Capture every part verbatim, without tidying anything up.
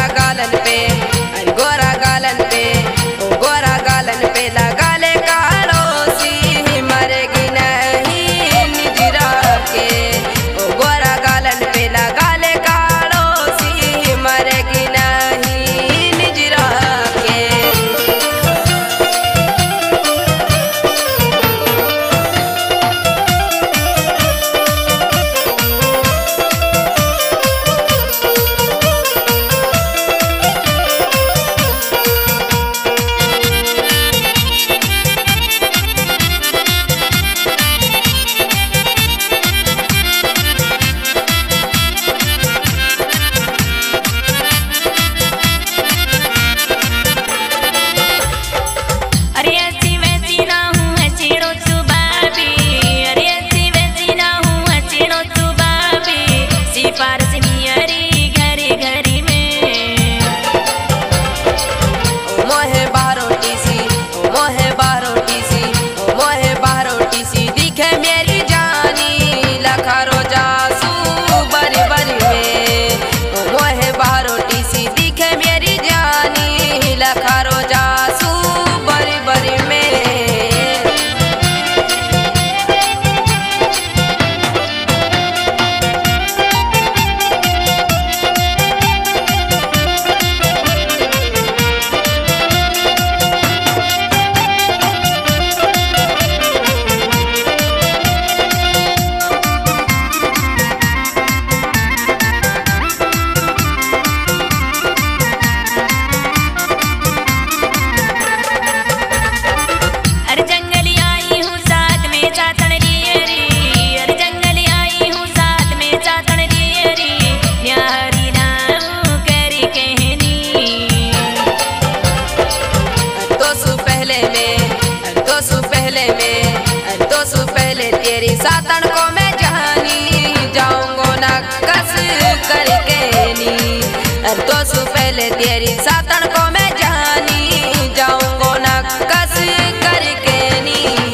गालन पे, अरे गोरा गालन पे, ओ गोरा गालन पे लगा ले कालो सी मरेगी नहीं निजरा के। ओ गोरा गालन पे लगा ले कालो सी मरेगी नहीं निजरा के। सातन को मैं जहानी जाऊंगो ना कस करके नी। तो सु पहले तेरी सातन को मैं जहानी जाऊंगो ना कस करके नी।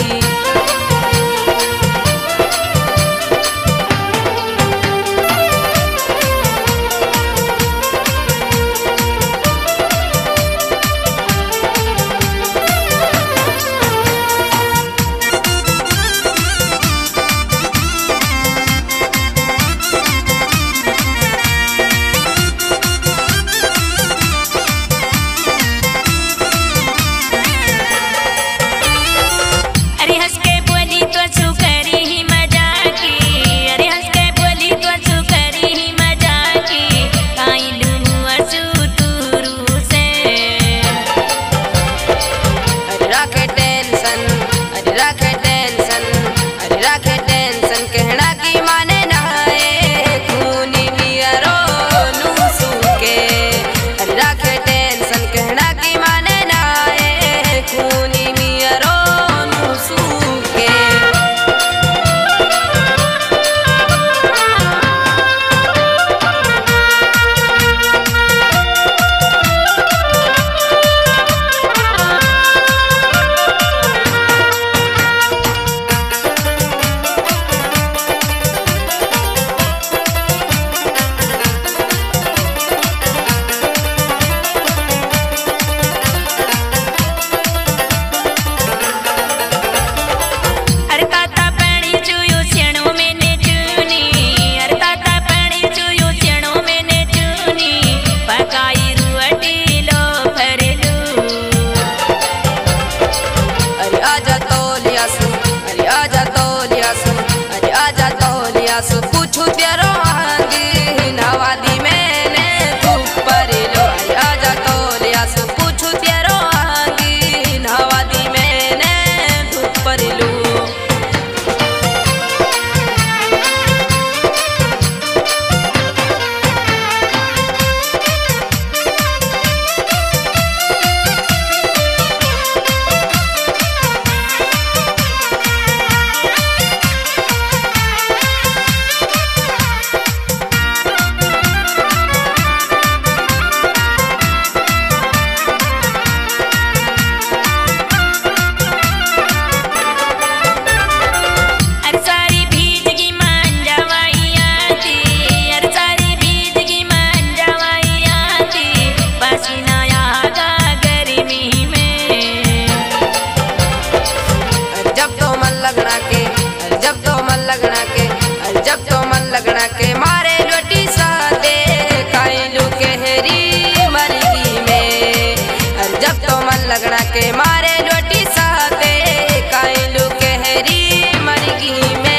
पूछू तेरो आंगी नवादी मैंने तू पर लो। आजा तो लिया सु पूछू तेरो आंगी नवादी मैंने तू पर लो। लगड़ा के मारे रोटी सहते काइलू कहरी मरगी में।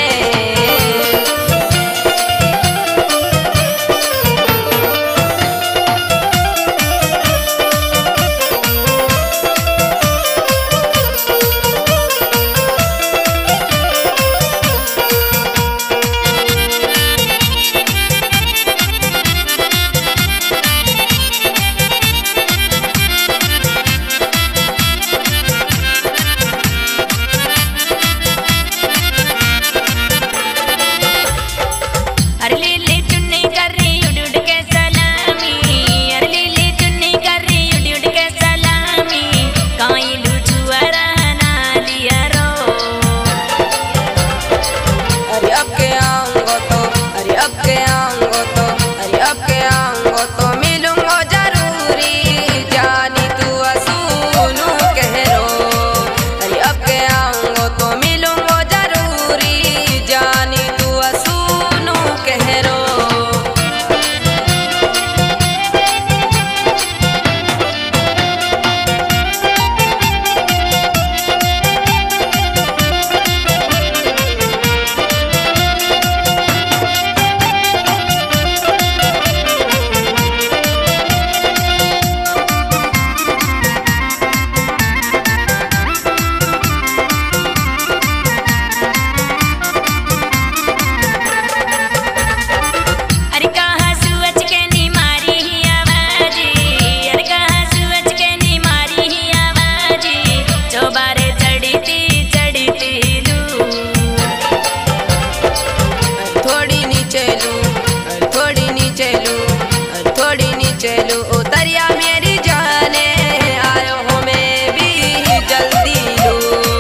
चलो उतरिया मेरी जाने आयो हो मैं भी जल्दी लो,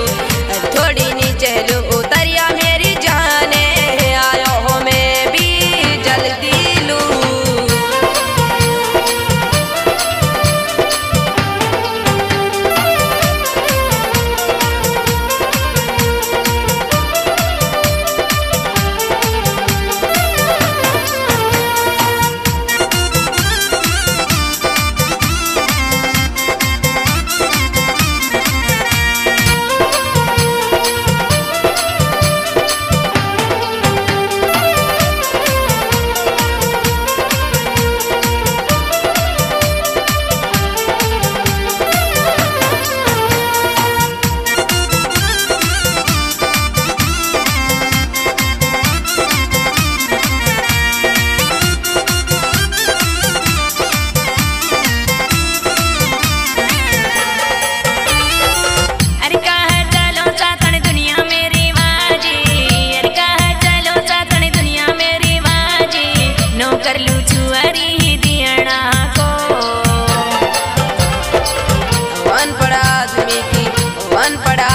थोड़ी नीचे लो उतरिया मेरी जाने आयो हो मैं भी जल्दी लो। अनपढ़